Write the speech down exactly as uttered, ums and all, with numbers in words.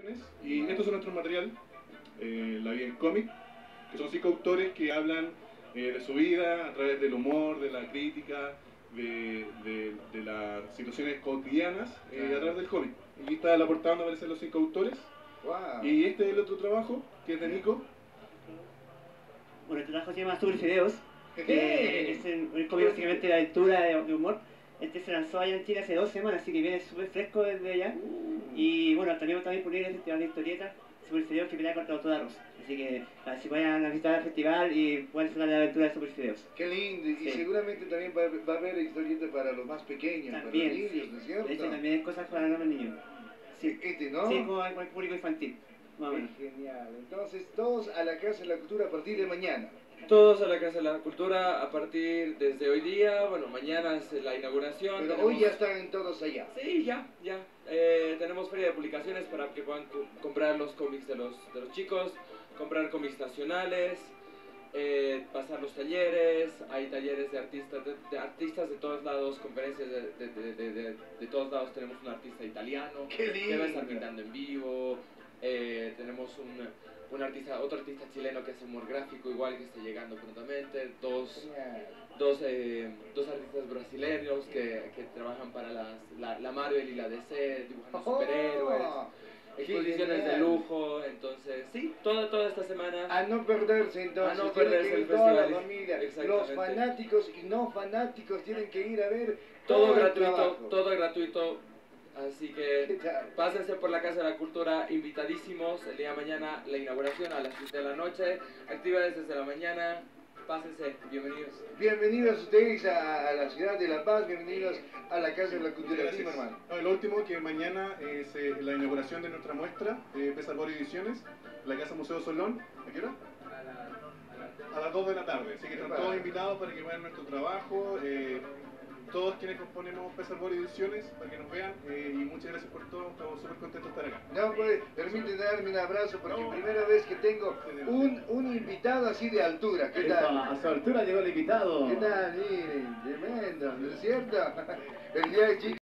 Y estos son nuestros material, eh, La vida en cómic, que son cinco autores que hablan eh, de su vida a través del humor, de la crítica, de, de, de las situaciones cotidianas eh, a través del cómic. Aquí está la portada donde aparecen los cinco autores. Wow. Y este es el otro trabajo, que es de Nico. Bueno, este trabajo se llama Super Fideos, ¿Qué? que es un un cómic básicamente de aventura, de, de humor. Este se lanzó allá en Chile hace dos semanas, así que viene súper fresco desde allá. Y bueno, tenemos también por ir al Festival de Historieta, Super Fideos, que pelea contra Toda Rosa. Así que a ver si vayan a visitar el festival y pueden hacer la aventura de Super Fideos. Qué lindo, y Sí. seguramente también va, va a haber historietas para los más pequeños, También, para los niños, sí. ¿no es cierto? De hecho, también hay cosas para los niños. Sí, Este, ¿no? sí, como el público infantil, más o Qué menos. genial. Entonces, todos a la Casa de la Cultura a partir de mañana. Todos a la Casa de la Cultura a partir desde hoy día, bueno, mañana es la inauguración. Pero tenemos- hoy ya están todos allá. Sí, ya, ya. Eh, tenemos feria de publicaciones para que puedan co- comprar los cómics de los, de los chicos, comprar cómics nacionales, eh, pasar los talleres, hay talleres de artistas de, de artistas de todos lados, conferencias de, de, de, de, de- de todos lados, tenemos un artista italiano Qué que va a estar lindo. pintando en vivo, eh, tenemos un, un artista, otro artista chileno que es humor gráfico igual que está llegando prontamente, dos, Genial. dos, eh, dos artistas brasileños que, que trabajan para las, la, la Marvel y la D C, dibujando superhéroes, Oh, qué exposiciones de genial. lujo, entonces sí, toda, toda esta semana. A no perderse entonces, A no tiene perderse que ir el toda la festival. familia, los Exactamente. fanáticos y no fanáticos tienen que ir a ver Todo todo el gratuito, trabajo. todo gratuito, así ¿Qué que tal? pásense por la Casa de la Cultura, invitadísimos, el día de mañana la inauguración a las siete de la noche, actividades desde la mañana, pásense, bienvenidos. Bienvenidos ustedes a, a la ciudad de La Paz, bienvenidos a la Casa de la Cultura. Gracias. Dime, hermano. No, y lo último, que mañana es eh, la inauguración de nuestra muestra, eh, Pesar por Ediciones, la Casa Museo Solón. ¿A qué hora? A las dos de la tarde, así que están todos invitados para que vean nuestro trabajo, eh, todos quienes componemos Pesar por Ediciones, para que nos vean, eh, y muchas gracias por todo, estamos súper contentos de estar acá. No, pues, permíteme darme un abrazo porque No. primera vez que tengo un, un invitado así de altura. ¿Qué tal? A su altura llegó el invitado. ¿Qué tal? Miren, tremendo, ¿no es cierto? El día de chicos.